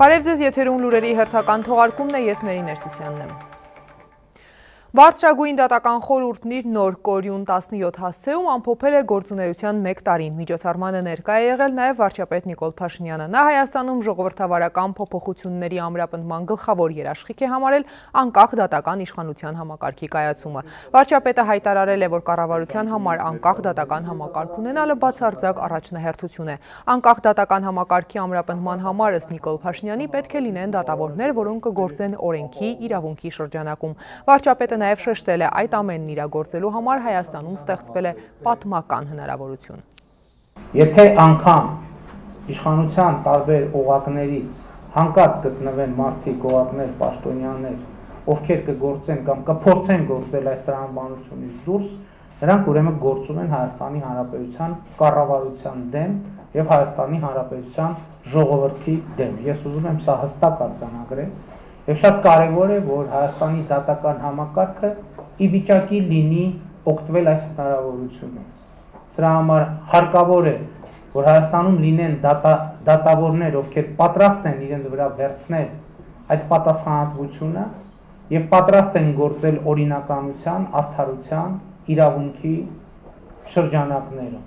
Բարև ձեզ, եթերում լուրերի հերթական թողարկումն է, ես Մերի Ներսիսյանն եմ։ Բարձրագույն դատական խորհուրդն իր նոր կորյուն 17 հասցեում ամփոփել է գործունեության 1 տարին։ Միջոցառմանը ներկա է եղել նաև վարչապետ Նիկոլ Փաշինյանը։ Նա Հայաստանում ժողովրդավարական փոփոխությունների ամրապնդման գլխավոր երաշխիք է համարել անկախ դատական իշխանության համակարգի կայացումը։ Վարչապետը հայտարարել է, որ կառավարության համար անկախ դատական համակարգ ունենալը բացարձակ առաջնահերթություն է։ Անկախ դատական համակարգի ամրապնդման համար ըստ Նիկոլ Փաշինյանի պետք է լինեն դատավորներ, որոնք կգործեն օրենքի, իրավունքի շրջանակում։ Վարչապետը նաև շեշտել է, այդ ամենն իրագործելու համար Հայաստանում ստեղծվել է պատմական հնարավորություն։ Եթե անգամ իշխանության տարբեր օղակներից հանկարծ գտնվեն մարդիկ, օղակներ, պաշտոնյաներ, ովքեր կգործեն կամ կփորձեն գործել այս տրամաբանությունից դուրս, նրանք ուրեմն գործում են Հայաստանի Հանրապետության կառավարության դեմ եւ Հայաստանի Հանրապետության ժողովրդի դեմ։ Ես ուզում եմ սա հստակ արձանագրել։ Եվ շատ կարևոր է, որ Հայաստանի դատական համակարգը ի վիճակի լինի օգտվել այս հնարավորությունից։ Սրա համար հարկավոր է, որ Հայաստանում լինեն դատավորներ, ովքեր պատրաստ են իրենց վրա վերցնել այդ պատասխանատվությունը եւ պատրաստ են գործել օրինականության, արդարության, իրավունքի շրջանակներում։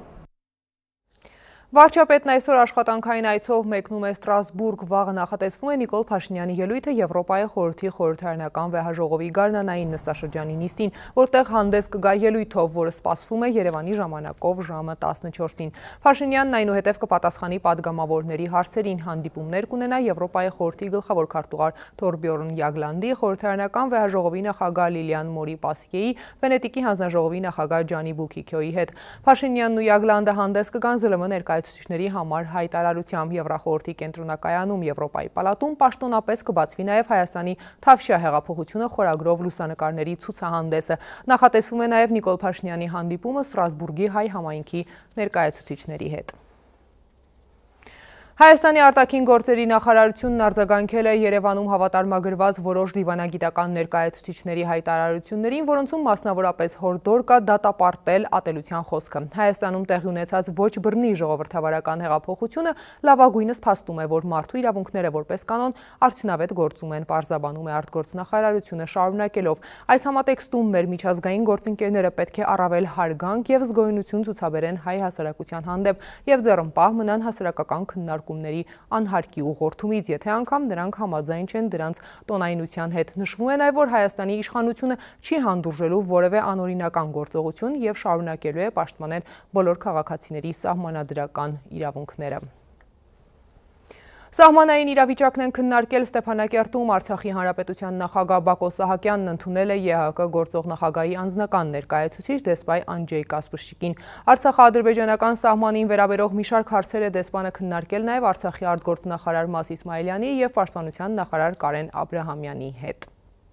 Վարչապետն այսօր աշխատանքային այցով մեկնում է Ստրասբուրգ, վաղը նախատեսվում է Նիկոլ Փաշինյանի ելույթը Եվրոպայի խորհրդի խորհրդարանական վեհաժողովի գարնանային նստաշրջանի նիստին, որտեղ հանդես կգա ելույթով, որը սպասվում է Երևանի ժամանակով ժամը 14-ին։ Փաշինյանն այնուհետև կպատասխանի падգամավորների հարցերին, հանդիպումներ կունենա Եվրոպայի խորհրդի գլխավոր քարտուղար Թորբյորն Յագլանդի, խորհրդարանական վեհաժողովի նախագահ Լիլիան Մորի-Պասկեի, Վենետիկի հանձնաժողովի նախագահ Ջանի Բուկիկյոյի հետ։ Փաշինյանն ու Յագլանդը հանդես կգան ԶԼՄ ներկայացուցիչների համար հայտարարությամբ Եվրախորհրդի կենտրոնակայանում Եվրոպայի պալատում պաշտոնապես կբացվի նաև Հայաստանի Թավշյա հեղափոխությունը խորագրով լուսանկարների ցուցահանդեսը։ Նախատեսվում է նաև Նիկոլ Փաշինյանի հանդիպումը Ստրասբուրգի հայ համայնքի ներկայացուցիչների հետ։ Հայաստանի արտաքին գործերի նախարարությունն արձագանքել է Երևանում հավատարմագրված որոշ դիվանագիտական ներկայացուցիչների հայտարարություններին, որոնցում մասնավորապես հորդոր կա դատապարտել ատելության խոսքը։ Հայաստանում տեղի ունեցած ոչ բռնի ժողովրդավարական հեղափոխությունը լավագույնս փաստում է, որ մարդու իրավունքները որպես կանոն արդյունավետ գործում են, պարզաբանում է արտգործնախարարությունը շարունակելով։ Այս համատեքստում մեր միջազգային գործընկերները պետք է առավել հարգանք եւ զգոյունություն ցուցաբերեն հայ հասարակության հանդեպ եւ ձեռնպահ մնան հասարակական քննարկումների անհարկի ուղղորդումից, եթե անգամ նրանք համաձայն չեն դրանց տոնայնության հետ։ Նշվում է նաև, որ Հայաստանի իշխանությունը չի հանդուրժելու որևէ անօրինական գործողություն եւ շարունակելու է պաշտպանել բոլոր քաղաքացիների սահմանադրական իրավունքները։ Սահմանային իրավիճակն են քննարկել Ստեփանակերտում Արցախի Հանրապետության նախագահ Բակո Սահակյանն ընդունել է ԵՀԿ գործող նախագահի անձնական ներկայացուցիչ դեսպան Անջեյ Կասպրշիկին։ Արցախա-ադրբեջանական սահմանին վերաբերող մի շարք հարցեր է դեսպանը քննարկել նաև Արցախի արտգործնախարար Մաս Իսմայելյանի եւ Պաշտպանության նախարար Կարեն Աբրահամյանի հետ։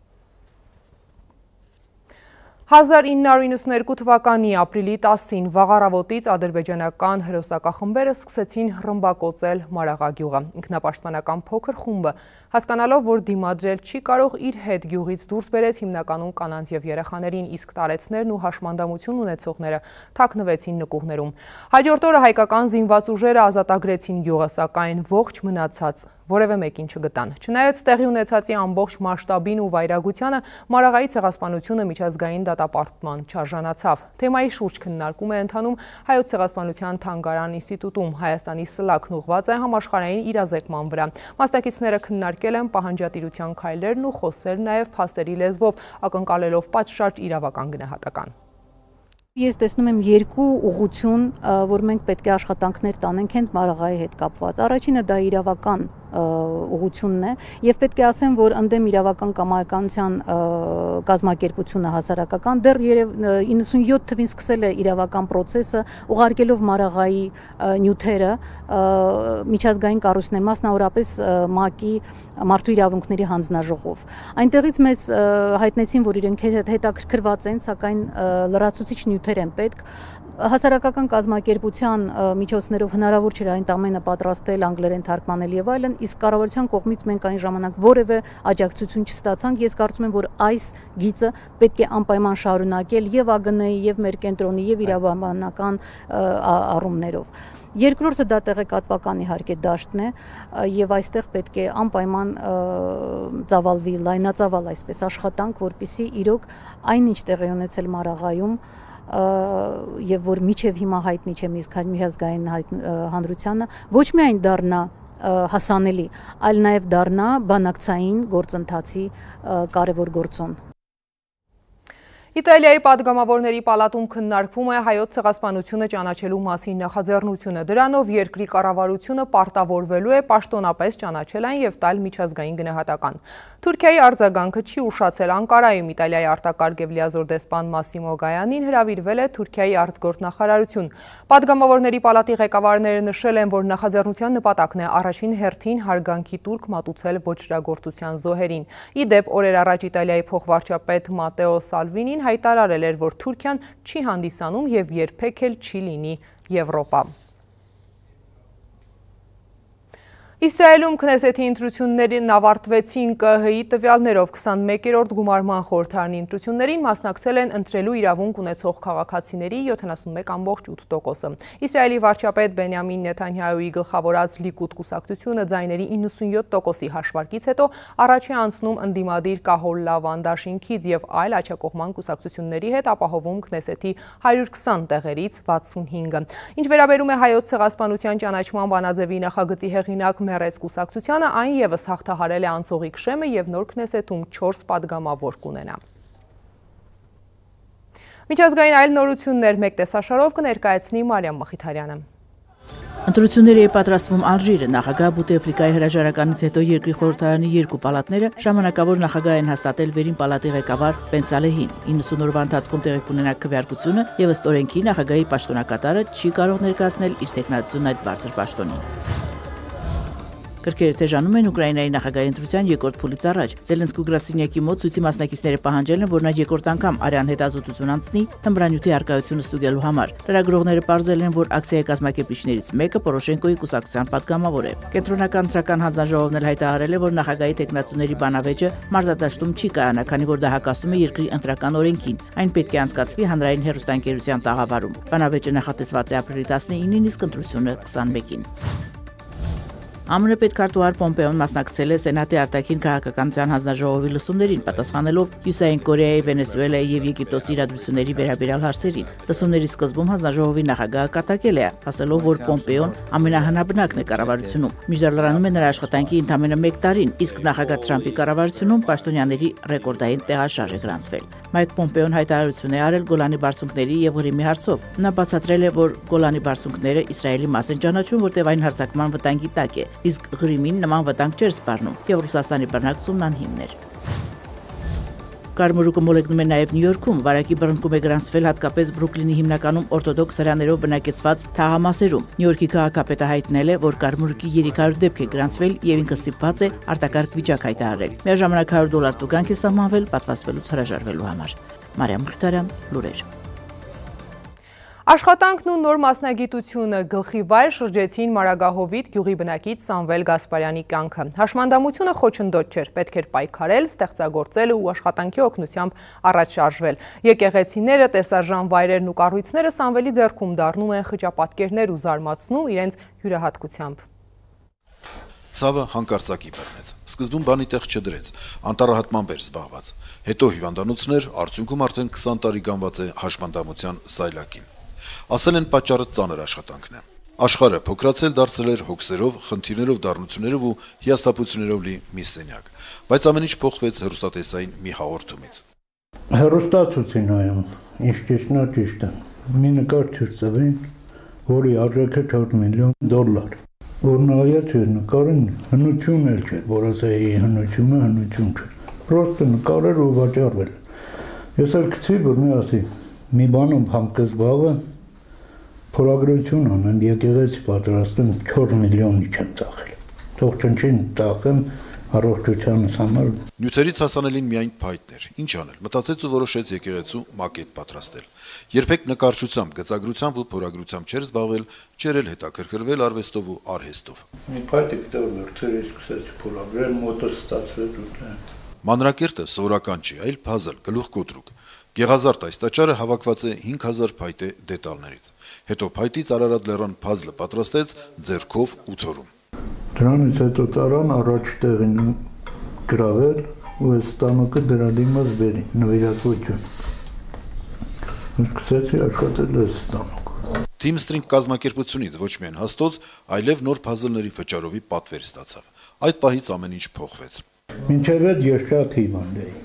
1992 թվականի ապրիլի 10-ին վաղ ադրբեջանական հրոսակախմբերը սկսեցին ռմբակոծել Մարաղա գյուղը։ Ինքնապաշտպանական փոքր խումբը, հասկանալով, որ դիմադրել չի կարող, իր հետ գյուղից դուրս բերեց հիմնականում կանանց եւ երեխաներին, իսկ տարեցներն ու հաշմանդամություն ունեցողները թաքնվեցին նկուղներում։ Հաջորդ օրը հայկական զինված ուժերը ազատագրեցին գյուղը, սակայն ողջ մնացած որևէ մեկին չգտան։ Չնայած տեղի ունեցածի ամբողջ մասշտաբին ու վայրագությանը, Մարաղայի ցեղասպանությունը միջազգային դատապարտման չարժանացավ։ Թեմայի շուրջ քննարկում է ընթանում Հայոց ցեղասպանության թանգարան ինստիտուտում։ Հայաստանի սլաքն ուղղված է համաշխարհային իրազեկման վրա։ Մասնակիցները քննարկել են պահանջատիրության քայլերն ու խոսել նաև փաստերի լեզվով, ակնկալելով պատշաճ իրավական գնահատական։ Ես տեսնում եմ երկու ուղղություն, որ մենք պետք է աշխատանքներ տանենք հենց Մարաղայի հետ կապված։ Առաջինը դա իրավական ուղղությունն է եւ պետք է ասեմ, որ ընդդեմ իրավական կամայականության կազմակերպությունը հասարակական դեռ 97 թվին սկսել է իրավական process-ը, ուղարկելով Մարաղայի նյութերը միջազգային կառույցներ, մասնավորապես ՄԱԿ-ի մարդու իրավունքների հանձնաժողով։ Այնտեղից մեզ հայտնեցին, որ իրենք հետաքրքրված են, սակայն լրացուցիչ նյութեր են պետք։ Հասարակական կազմակերպության միջոցներով հնարավոր չէր այն ամենը պատրաստել, անգլերեն թարգմանել եւ այլն, իսկ կառավարության կողմից մենք այն ժամանակ որևէ աջակցություն չստացանք։ Ես կարծում եմ, որ այս գիծը պետք է անպայման շարունակել եւ ԱԳՆ-ի եւ մեր կենտրոնի եւ իրավաբանական առումներով։ Երկրորդը դա տեղեկատվական իհարկե դաշտն է եւ այստեղ պետք է անպայման ծավալվի լայնածավալ այսպես աշխատանք, որպեսզի իրոք այնինչ տեղի ունեցել Մարաղայում եւ որ միջև հիմա հայտնի չէ միջազգային հանրությանը ոչ միայն դառնա հասանելի, այլ նաեւ դառնա բանակցային գործընթացի կարևոր գործոն։ Իտալիայի պատգամավորների պալատում քննարկվում է հայոց ցեղասպանությունը ճանաչելու մասին նախաձեռնությունը։ Դրանով երկրի կառավարությունը պարտավորվելու է պաշտոնապես ճանաչել այն եւ տալ միջազգային գնահատական։ Թուրքիայի արձագանքը չի ուշացել Անկարայում Իտալիայի արտակարգ եւ լիազոր դեսպան Մասիմո Գայանին հրավիրվել է Թուրքիայի արտգործնախարարություն։ Պատգամավորների պալատի ղեկավարները նշել են, որ նախաձեռնության նպատակն է առաջին հերթին հարգանքի տուրք մատուցել ոչրագործության զոհերին։ Ի դեպ, օրեր առաջ Իտալիայի փոխվարչապետ Մատեո Սալվինին հայտարարել էր, որ Թուրքիան չի հանդիսանում եւ երբեք էլ չի լինի Եվրոպա։ Իսրայելում քնեսեթի ընտրություններին ավարտվեցին ԿՀ-ի տվյալներով 21-րդ գումարման խորհրդարանի ընտրություններին մասնակցել են ընտրելու իրավունք ունեցող քաղաքացիների 71.8%-ը։ Իսրայելի վարչապետ Բենյամին Նեթանյահուի գլխավորած Լիկուդ կուսակցությունը ձայների 97%-ի հաշվարկից հետո առաջ է անցնում ընդդիմադիր Կահոլ Լավան դաշինքից եւ այլ աջակողման կուսակցությունների հետ ապահովում քնեսեթի 120 տեղերից 65-ը։ Ինչ վերաբերում է հայոց ցեղասպանության ճանաչման բանաձևի նախագծի հեղինակ Մերեց կուսակցությանը, այն եւս հաղթահարել է անցողիկ շեմը եւ նոր քնեսեթում 4 պատգամավոր կունենա։ Միջազգային այլ նորություններ մեկ տեսաշարով կներկայացնի Մարիամ Մխիթարյանը։ Ընտրությունների է պատրաստվում Ալժիրը, նախագահ Բուտեֆլիկայի հրաժարականից հետո երկրի խորհրդարանի երկու պալատները ժամանակավոր նախագահ են հաստատել վերին պալատի ղեկավար Բեն Սալեհին։ 90 օրվա ընթացքում տեղի կունենա քվեարկությունը եւ ըստ օրենքի նախագահի պաշտոնակատարը չի կարող ներկայացնել իր տեխնացությունն այդ բարձր պաշտոնին։ Կրկերը թեժանում են Ուկրաինայի նախագահի ընտրության երկրորդ փուլից առաջ։ Զելենսկու գրասենյակի մոտ ցույցի մասնակիցները պահանջել են, որ նա երկրորդ անգամ արյան հետազոտություն անցնի թմրանյութի արկայությունը ստուգելու համար։ Լրագրողները պարզել են, որ ակցիայի կազմակերպիչներից մեկը Պորոշենկոյի կուսակցության պատգամավոր է։ Կենտրոնական ընտրական հանձնաժողովն էլ հայտարարել է, որ նախագահի տեխնացուների բանավեճը մարզադաշտում չի կայանա, քանի որ դա հակասում է երկրի ընտրական օրենքին։ Այն պետք է անցկացվի հանրային հեռուստաընկերության տաղավարում։ Բանավեճը նախատեսված է ապրիլի 19-ին, իսկ ընտրությունը 21-ին։ ԱՄՆ պետքարտուղար Պոմպեոն մասնակցել է Սենատի արտաքին քաղաքականության հանձնաժողովի լսումներին, պատասխանելով Հյուսային Կորեայի, Վենեսուելայի եւ Եգիպտոսի իրադրությունների վերաբերյալ հարցերին։ Լսումների սկզբում հանձնաժողովի նախագահը կատակել է, ասելով, որ Պոմպեոն ամենահնաբնակն է կառավարությունում։ Միջդեռանում է նրա աշխատանքի ընդամենը 1 տարին, իսկ նախագահ Թրամփի կառավարությունում պաշտոնյաների ռեկորդային տեղաշարժ է գրանցվել։ Մայք Պոմպեոն հայտարարություն է արել Գոլանի բարձունքների եւ Ղրիմի հարցով։ Նա բացատրել է, որ Գոլանի բարձունքները Իսրայելի մաս են ճանաչում, որտեղ այն հարձակման վտանգի տակ է, իսկ Ղրիմին նման վտանգ չէր սպառնում, եւ Ռուսաստանի բռնակցումն անհիմն էր։ Կարմրուկը մոլեգնում է նաև Նյու Յորքում, վարակի բռնկում է գրանցվել հատկապես Բրուքլինի հիմնականում օրթոդոքս հրաներով բնակեցված թաղամասերում։ Նյու Յորքի քաղաքապետը հայտնել է, որ կարմրուկի 300 դեպք է գրանցվել եւ ինքը ստիպված է արտակարգ վիճակ հայտարարել։ Միաժամանակ $100 տուգանք է սահմանվել պատվաստվելուց հրաժարվելու համար։ Մարիամ Մխիթարյան, լուրեր։ Աշխատանքն ու նոր մասնագիտությունը գլխի վայր շրջեցին Մարագահովիտ գյուղի բնակիչ Սամվել Գասպարյանի կյանքը։ Հաշմանդամությունը խոչընդոտ չէր, պետք էր պայքարել, ստեղծագործել ու աշխատանքի օգնությամբ առաջ շարժվել։ Եկեղեցիները, տեսարժան վայրերն ու կառույցները Սամվելի ձեռքում դառնում են խճապատկերներ ու զարմացնում իրենց յուրահատկությամբ։ Ցավը հանկարծակի բռնեց։ Սկզբում բանի տեղ չդրեց, անտառահատմամբ էր զբաղված։ Հետո հիվանդանոցներ, արդյունքում արդեն 20 տարի գանված է հաշմանդամության սայլակին։ Ասել են պատճառը ծանր աշխատանքն է։ Աշխարհը փոքրացել դարձել էր հոգսերով, խնդիրներով, դառնություններով ու հիասթափություններով լի մի սենյակ, բայց ամեն ինչ փոխվեց հեռուստատեսային մի հաղորդումից։ Հեռուստացույցի նայում, ինչ ճիշտն է, ճիշտ է։ Մի նկար ցույց տվին, որի արժեքը $4 միլիոն։ Որ նայած էր նկարին, հնություն էլ չէ, որ ասեի հնությունը հնություն չէ։ Պրոստը նկարել ու վաճառվել։ Ես էլ գցի, որ մի ասի, մի բանում համկես բաղը փորագրություն անեմ, եկեղեցի պատրաստեմ 4 միլիոնի չեմ ծախել։ Թող չնչին տակեմ առողջությանս համար։ Նյութերից հասանելին միայն փայտներ։ Ինչ անել։ Մտածեց ու որոշեց եկեղեցու մակետ պատրաստել։ Երբեք նկարչությամբ, գծագրությամբ ու փորագրությամբ չէր զբաղվել, չէր էլ հետաքրքրվել արվեստով ու արհեստով։ Մի փայտը գտավ, որ թերից սկսեց փորագրել, մոտը ստացվեց ու։ Մանրակերտը սովորական չի, այլ փազլ, գլուխկոտրուկ։ Գեղազարդ այս տաճարը հավաքված է 5000 փայտե դետալներից։ Հետո փայտից Արարատ լեռան փազլը պատրաստեց ձեռքով ու ցորում։ Դրանից հետո տարան առաջ տեղին գրավել ու այս տանոկը դրա դիմաց բերի նվիրատվություն։ Սկսեցի աշխատել այս տանոկը։ Team String կազմակերպությունից ոչ միայն հաստոց, այլև նոր փազլների վճարովի պատվեր ստացավ։ Այդ պահից ամեն ինչ փոխվեց։ Մինչև այդ ես շատ հիվանդ էի։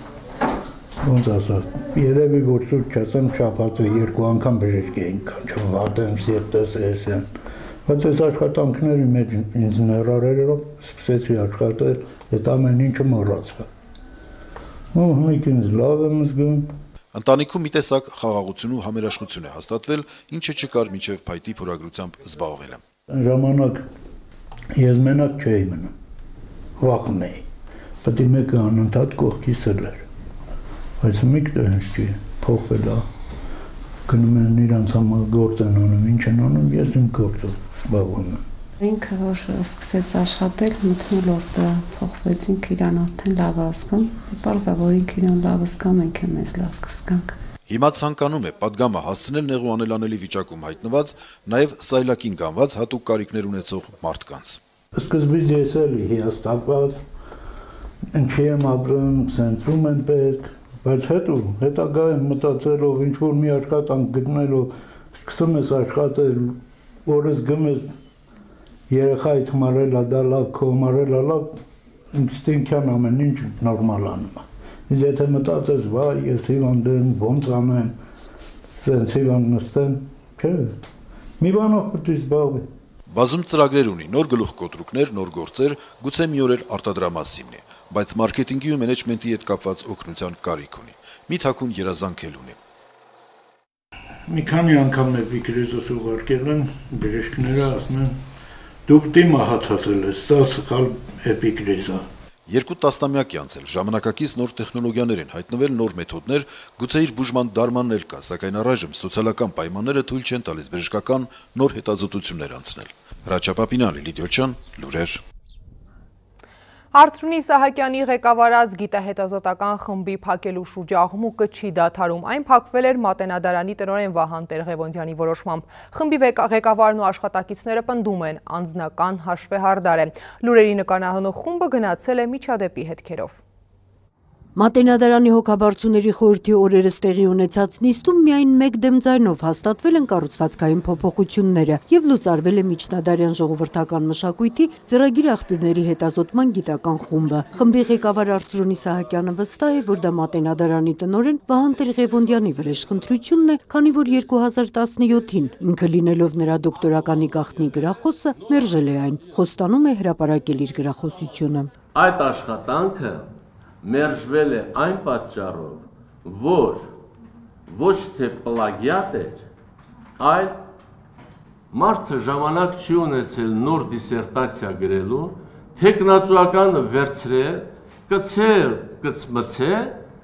Ոնց ասած, երևի որ շուտ չասեմ շաբաթը 2 անգամ բժշկ էին կանչում, վատեմ, սիրտս, էսեն։ Բայց այս աշխատանքների մեջ ինձ ներառելով սկսեցի աշխատել, այդ ամեն ինչը մոռացա։ Ու հիմա ինձ լավ եմ զգում։ Ընտանիքում մի տեսակ խաղաղություն ու համերաշխություն է հաստատվել, ինչը չկար մինչև փայտի փորագրությամբ զբաղվելը։ Ժամանակ ես մենակ չէի մնում, վախում էի, պետք է մեկը անընդհատ կողքիս էր, բայց մեկը հենց չի, փոխվել է, գնում են իրանց համար գործ են անում, ինչ են անում, ես իմ գործով զբաղվում եմ։ Ինքը որ սկսեց աշխատել, մթնոլորտը փոխվեց, ինքը իրան արդեն լավ ասկամ, պարզա որ ինքը իրան լավ ասկամ, մենք եմ մեզ լավ կսկանք։ Հիմա ցանկանում է պատգամը հասցնել նեղու անելանելի վիճակում հայտնված, նաև սայլակին գանված հատուկ կարիքներ ունեցող մարդկանց։ Սկզբից ես էի հիասթափված, ինչի եմ ապրում, սենսում եմ պետք, բայց հետագայում մտածելով, ինչ-որ մի աշխատանք գտնելով, սկսում ես աշխատել, որս գում ես երեխայիդ մարելա դա լավ, քո մարելա լավ, ինստինկտյան ամեն ինչ նորմալ անում է։ Իսկ եթե մտածես, վայ, ես հիվանդ եմ, ոնց անեմ, սենց հիվանդ նստեմ, չէ, մի բանով պետք է զբաղվի։ Բազում ծրագրեր ունի, նոր գլուխկոտրուկներ, նոր գործեր, գուցե մի օր էլ արտադրամասինն է, բայց մարքեթինգի ու մենեջմենտի հետ կապված օգնության կարիք ունի։ Մի թաքուն երազանք էլ ունի։ Մի քանի անգամ էպիկրիզոս ուղարկել են, բժիշկները ասում են դուք դիմա հացածել ես, սա սխալ էպիկրիզ է։ 2 տասնամյակ է անցել, ժամանակակից նոր տեխնոլոգիաներ են հայտնվել, նոր մեթոդներ, գուցե իր բուժման դարմանն էլ կա, սակայն առայժմ սոցիալական պայմանները թույլ չեն տալիս բժշկական նոր հետազոտություններ անցնել։ Հրաչյա Պապինյան, Լիդիոչյան, լուրեր։ Արծրունի Սահակյանի ղեկավարած գիտահետազոտական խմբի փակելու շրջաղմուկը չի դադարում։ Այն փակվել էր Մատենադարանի տնօրեն Վահան Տեր-Ղևոնդյանի որոշմամբ։ Խմբի ղեկավարն ու աշխատակիցները պնդում են, անձնական հաշվեհարդար է։ Լուրերի նկարահանող խումբը գնացել է միջադեպի հետքերով։ Մատենադարանի հոգաբարձուների խորհրդի օրերս տեղի ունեցած նիստում միայն մեկ դեմ ձայնով հաստատվել են կառուցվածքային փոփոխությունները եւ լուծարվել է միջնադարյան ժողովրդական մշակույթի ծրագիր աղբյուրների հետազոտման գիտական խումբը։ Խմբի ղեկավար Արծրունի Սահակյանը վստահ է, որ դա Մատենադարանի տնօրեն Վահան Տեր-Ղևոնդյանի վրեժխնդրությունն է, քանի որ 2017-ին ինքը լինելով նրա դոկտորականի գաղտնի գրախոսը մերժել է այն։ Խոստանում է հրապարակել իր գրախոսությունը։ Այդ աշխատանքը մերժվել է այն պատճառով, որ ոչ թե պլագիատ էր, այլ մարդը ժամանակ չի ունեցել նոր դիսերտացիա գրելու, թեկնածուականը վերցրել, կցել, կցմցել,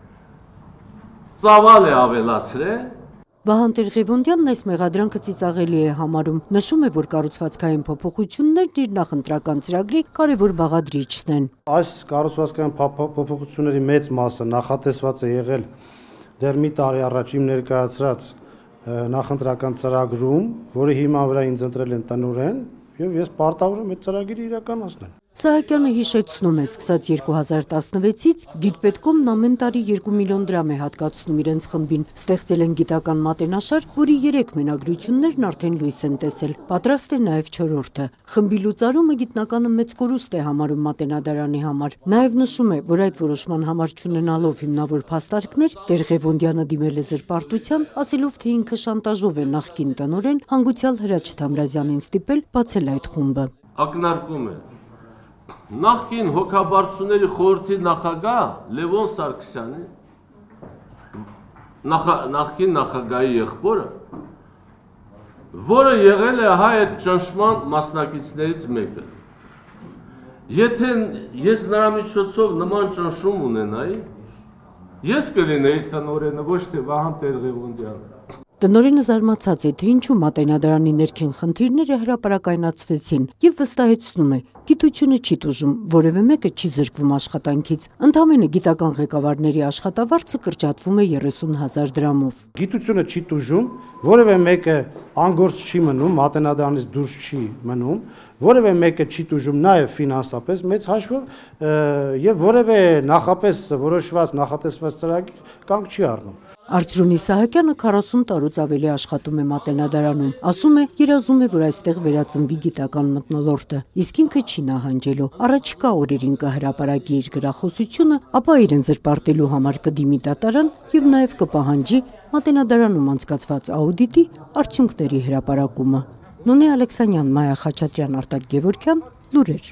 ծավալ է ավելացրել։ Վահան Տեր-Ղևոնդյանն այս մեղադրանքը ծիծաղելի է համարում, նշում է, որ կառուցվածքային փոփոխություններն իր նախընտրական ծրագրի կարևոր բաղադրիչն են։ Այս կառուցվածքային փոփոխությունների մեծ մասը նախատեսված է եղել դեռ մի տարի առաջ իմ ներկայացրած նախընտրական ծրագրում, որի հիման վրա ինձ ընտրել են տնօրեն, եւ ես պարտավոր եմ այդ ծրագիրը իրականացնել։ Սահակյանը հիշեցնում է, սկսած 2016-ից Գիտպետկոմն ամեն տարի 2 միլիոն դրամ է հատկացնում իրենց խմբին, ստեղծել են գիտական մատենաշար, որի 3 մենագրություններն արդեն լույս են տեսել, պատրաստ է նաև 4-րդը։ Խմբի լուծարումը գիտնականը մեծ կորուստ է համարում Մատենադարանի համար։ Նաև նշում է, որ այդ որոշման համար չունենալով հիմնավոր փաստարկներ, Տեր-Ղևոնդյանը դիմել է զրպարտության, ասելով, թե ինքը շանտաժով է նախկին տնօրեն հանգուցյալ Հրաչ Թամրազյանին ստիպել բացել այդ խումբը։ Ակնարկում է նախկին հոգաբարձուների խորհրդի նախագահ Լևոն Սարգսյանի նախկին նախագահի եղբորը, որը եղել է հայ այդ ճնշման մասնակիցներից մեկը։ Եթե ես նրա միջոցով նման ճնշում ունենայի, ես կլինեի տնօրենը, ոչ թե Վահան Տեր-Ղևոնդյանը։ Տնօրենը զարմացած է, թե ինչու Մատենադարանի ներքին խնդիրները հրապարակայնացվեցին եւ վստահեցնում է, գիտությունը չի տուժում, որևէ մեկը չի զրկվում աշխատանքից։ Ընդամենը գիտական ղեկավարների աշխատավարձը կրճատվում է 30,000 դրամով։ Գիտությունը չի տուժում, որևէ մեկը անգործ չի մնում, Մատենադարանից դուրս չի մնում, որևէ մեկը չի տուժում նաև ֆինանսապես մեծ հաշվով եւ որևէ նախապես որոշված նախատեսված ծրագիր կանգ չի առնում։ Արծրունի Սահակյանը 40 տարուց ավելի աշխատում է Մատենադարանում, ասում է, երազում է, որ այստեղ վերածնվի գիտական մթնոլորտը, իսկ ինքը չի նահանջելու, առաջիկա օրերին կհրապարակի իր գրախոսությունը, ապա իրեն զրպարտելու համար կդիմի դատարան եւ նաեւ կպահանջի Մատենադարանում անցկացված աուդիտի արդյունքների հրապարակումը։ Նոնե Ալեքսանյան, Մայա Խաչատրյան, Արտակ Գևորգյան, լուրեր։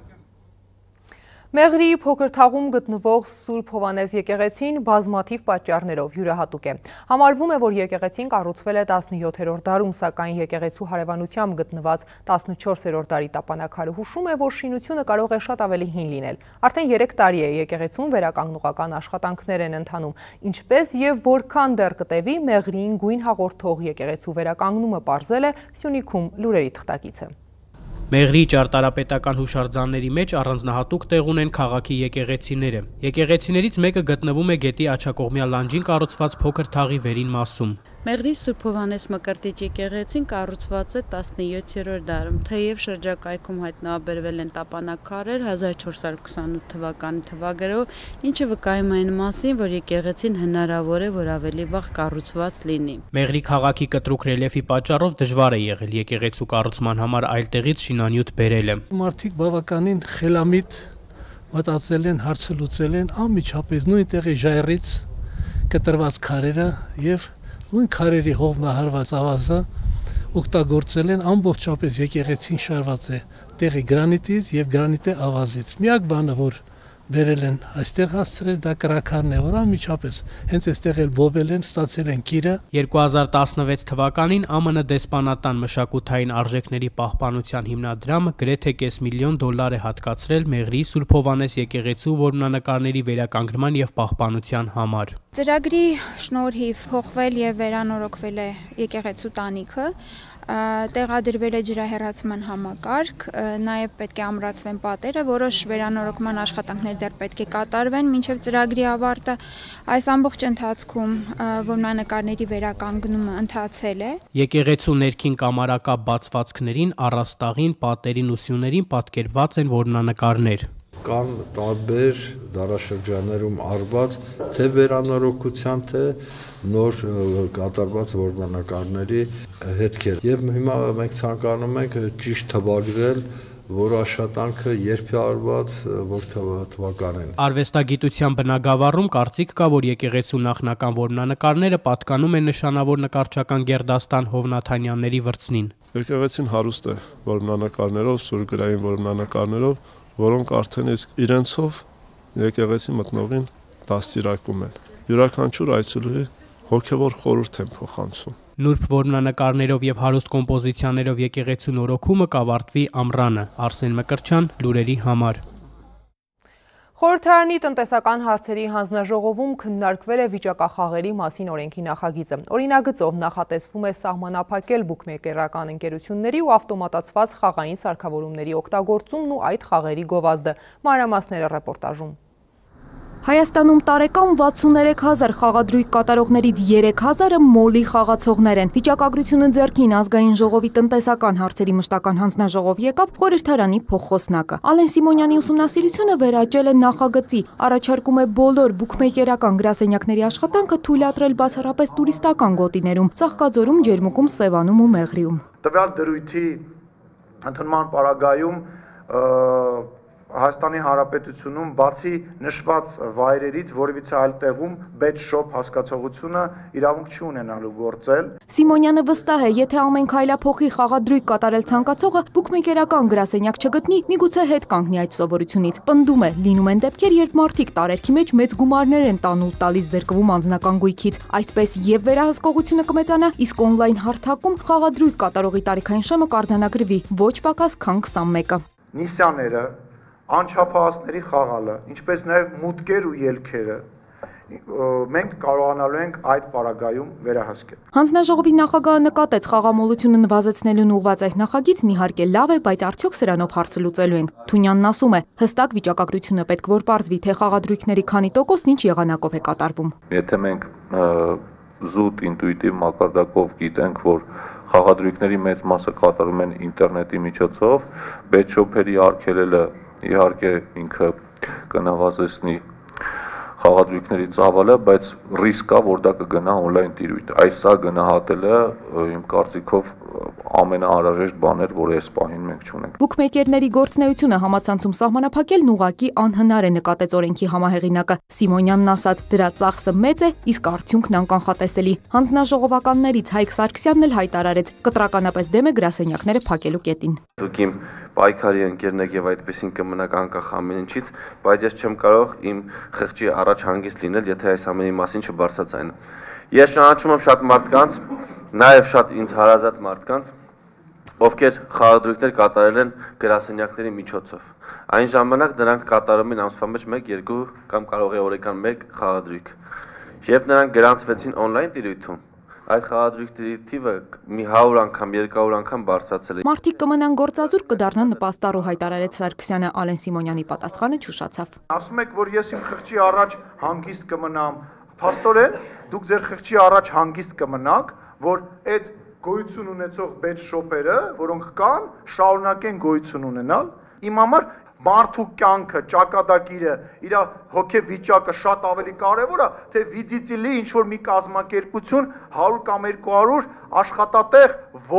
Մեղրիի փոքր թաղում գտնվող Սուրբ Հովանես եկեղեցին բազմաթիվ պատճառներով յուրահատուկ է։ Համարվում է, որ եկեղեցին կառուցվել է 17-րդ դարում, սակայն եկեղեցու հարևանությամբ գտնված 14-րդ դարի տապանակալը հուշում է, որ շինությունը կարող է շատ ավելի հին լինել։ Արդեն 3 տարի է եկեղեցուն վերականգնողական աշխատանքներ են ընթանում, ինչպես եւ որքան դեռ կտևի Մեղրիին գույն հաղորդող եկեղեցու վերականգնումը պարզել է Սյունիքում լուրերի թղթակիցը։ Մեղրիի ճարտարապետական հուշարձանների մեջ առանձնահատուկ տեղ ունեն քաղաքի եկեղեցիները։ Եկեղեցիներից մեկը գտնվում է գետի աջակողմյա լանջին կառուցված փոքր թաղի վերին մասում։ Մեղրի Սուրբ Հովանես Մկրտիչ եկեղեցին կառուցված է 17-րդ դարում, թեև շրջակայքում հայտնաբերվել են տապանակքարեր 1428 թվականի թվագրով, ինչը վկայում է այն մասին, որ եկեղեցին հնարավոր է, որ ավելի վաղ կառուցված լինի։ Մեղրի քաղաքի կտրուկ ռելիեֆի պատճառով դժվար է եղել եկեղեցու կառուցման համար այլ տեղից շինանյութ բերելը։ Մարդիկ բավականին խելամիտ մտածել են, հարցը լուծել են անմիջապես նույն տեղի ժայռից կտրված քարերը եւ նույն քարերի հովնահարված ավազը օգտագործել են ամբողջապես եկեղեցին շարված է տեղի գրանիտից եւ գրանիտե ավազից։ Միակ բանը, որ բերել են այստեղ հասցրել, դա կրաքարն է, որ անմիջապես հենց այստեղ էլ բովել են, ստացել են կիրը։ 2016 թվականին ԱՄՆ դեսպանատան մշակութային արժեքների պահպանության հիմնադրամը գրեթե $500,000 է հատկացրել Մեղրիի Սուրբ Հովանես եկեղեցու որմնանկարների վերականգնման եւ պահպանության համար։ Ծրագրի շնորհիվ փոխվել եւ վերանորոգվել է եկեղեցու տանիքը, տեղադրվել է ջրահեռացման համակարգ, նաև պետք է ամրացվեն պատերը, որոշ վերանորոգման աշխատանքներ դեռ պետք է կատարվեն մինչև ծրագրի ավարտը։ Այս ամբողջ ընթացքում որմնանկարների վերականգնումը ընթացել է։ Եկեղեցու ներքին կամարակապ բացվածքներին, առաստաղին, պատերին ու սյուներին պատկերված են որմնանկարներ։ Կան տարբեր դարաշրջաններում արված թե վերանորոգության, թե նոր կատարված որմնանկարների հետքեր։ Եվ հիմա մենք ցանկանում ենք ճիշտ թվագրել, որ աշխատանքը երբ է արված, որ թվականին։ Արվեստագիտության բնագավառում կարծիք կա, որ եկեղեցու նախնական որմնանկարները պատկանում են նշանավոր նկարչական գերդաստան Հովնաթանյանների վրձնին։ Եկեղեցին հարուստ է որմնանկարներով, սուրգրային որմնանկարներով, որոնք արդեն իսկ իրենցով եկեղեցի մտնողին դաստիարակում են։ Յուրաքանչյուր այցելուի հոգևոր խորհուրդ են փոխանցում։ Նուրբ որմնանկարներով եւ հարուստ կոմպոզիցիաներով եկեղեցու նորոգումը կավարտվի ամռանը։ Արսեն Մկրտչյան, լուրերի համար։ Խորհրդարանի տնտեսական հարցերի հանձնաժողովում քննարկվել է վիճակախաղերի մասին օրենքի նախագիծը։ Օրինագծով նախատեսվում է սահմանափակել բուքմեկերական ընկերությունների ու ավտոմատացված խաղային սարքավորումների օգտագործումն ու այդ խաղերի գովազդը։ Մանրամասները ռեպորտաժում։ Հայաստանում տարեկան 63,000 խաղադրույք կատարողներից 3,000-ը մոլի խաղացողներ են։ Վիճակագրությունը ձեռքին ազգային ժողովի տնտեսական հարցերի մշտական հանձնաժողով եկավ խորհրդարանի փոխխոսնակը։ Ալեն Սիմոնյանի ուսումնասիրությունը վերաճել է նախագծի, առաջարկում է բոլոր բուքմեկերական գրասենյակների աշխատանքը թույլատրել բացառապես տուրիստական գոտիներում, Ծաղկաձորում, Ջերմուկում, Սևանում ու Մեղրիում։ Տվյալ դրույթի ընդունման պարագայում Հայաստանի Հանրապետությունում բացի նշված վայրերից որևիցե այլ տեղում bet shop հասկացողությունը իրավունք չի ունենալու գործել։ Սիմոնյանը վստահ է, եթե ամեն քայլափոխի խաղադրույք կատարել ցանկացողը բուքմեկերական գրասենյակ չգտնի, միգուցե հետ կանգնի այդ սովորությունից։ Պնդում է, լինում են դեպքեր, երբ մարդիկ տարերքի մեջ մեծ գումարներ են տանուլ տալիս զրկվում անձնական գույքից։ Այսպես եւ վերահսկողությունը կմեծանա, իսկ օնլայն հարթակում խաղադրույք կատարողի տարիքային շեմը կարձանագրվի ոչ պակաս քան 21-ը։ Նիսյաները, անչափահասների խաղալը, ինչպես նաև մուտքեր ու ելքերը մենք կարողանալու ենք այդ պարագայում վերահսկել։ Հանձնաժողովի նախագահը նկատեց խաղամոլությունը նվազեցնելուն ուղղված այս նախագիծն իհարկե լավ է, բայց արդյոք սրանով հարցը լուծելու ենք։ Թունյանն ասում է, հստակ վիճակագրությունը պետք որ պարզվի, թե խաղադրույքների քանի տոկոսն ինչ եղանակով է կատարվում։ Եթե մենք զուտ ինտուիտիվ մակարդակով գիտենք, որ խաղադրույքների մեծ մասը կատարում են ինտերնետի միջոցով, բեթ-շոփերի արգելելը իհարկե ինքը կնվազեցնի խաղադրույքների ծավալը, բայց ռիսկ կա, որ դա կգնա on-line տիրույթ։ Այս սա գնահատելը իմ կարծիքով ամենաանհրաժեշտ բան էր, որը այս պահին մենք չունենք։ Բուքմեյքերների գործունեությունը համացանցում սահմանափակելն ուղղակի անհնար է, նկատեց օրենքի համահեղինակը։ Սիմոնյանն ասաց, դրա ծախսը մեծ է, իսկ արդյունքն անկանխատեսելի։ Հանձնաժողովականներից Հայկ Սարգսյանն էլ հայտարարեց, կտրականապես դեմ է գրասենյակները փակելու կետին։ Դուք իմ պայքարի ընկերն եք եւ այդպեսին կմնաք անկախ ամեն ինչից, բայց ես չեմ կարող իմ խղճի առաջ հանգիստ լինել, եթե այս ամենի մասին չբարձրացնեմ։ Ես ճանաչում եմ շատ մարդկանց, նաեւ շատ ինձ հարազատ մարդկանց, ովքեր խաղադրույքներ կատարել են գրասենյակների միջոցով։ Այն ժամանակ նրանք կատարում են ամսվա մեջ 1, 2 կամ կարող է օրական 1 խաղադրույք։ Երբ նրանք գրանցվեցին on-line տիրույթում, այդ խաղադրույքների թիվը մի 100 անգամ, 200 անգամ բարձրացել է։ Մարդիկ կմնան գործազուրկ, կդառնան նպաստառու, հայտարարեց Սարգսյանը, Ալեն Սիմոնյանի պատասխանը չուշացավ։ Ասում եք, որ ես իմ խղճի առաջ հանգիստ կմնամ, փաստորեն դուք ձեր խղճի առաջ հանգիստ կմնաք, որ այդ գոյություն ունեցող բեթ-շոփերը, որոնք կան, շարունակեն գոյություն ունենալ։ Իմ համար մարդու կյանքը, ճակատագիրը, իր հոգեվիճակը շատ ավելի կարևոր է, թե վիդիտիլի ինչ որ մի կազմակերպություն 100 կամ 200 աշխատատեղ,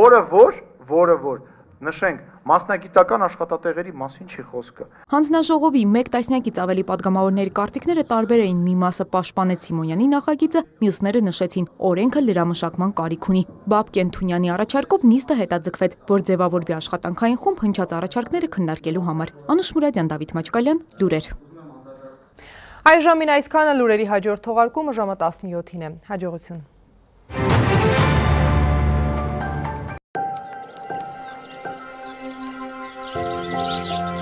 որը որ նշենք, մասնագիտական աշխատատեղերի մասին չի խոսքը։ Հանձնաժողովի 1 տասնյակից ավելի падգամավորների կարծիքները տարբեր էին, մի մասը պաշտպանեց Սիմոնյանի նախագիծը, մյուսները նշեցին, օրենքը լրամշակման կարիք ունի։ Բաբկեն Թունյանի առաջարկով նիստը հետաձգվեց, որ ձևավորվի աշխատանքային խումբ հնչած առաջարկները քննարկելու համար։ Անուշ Մուրադյան, Դավիթ Մաչկալյան, լուրեր։ Այժմին այսքանը, լուրերի հաջորդ թողարկումը ժամը 17-ին է։ Հաջողություն։ Thank you.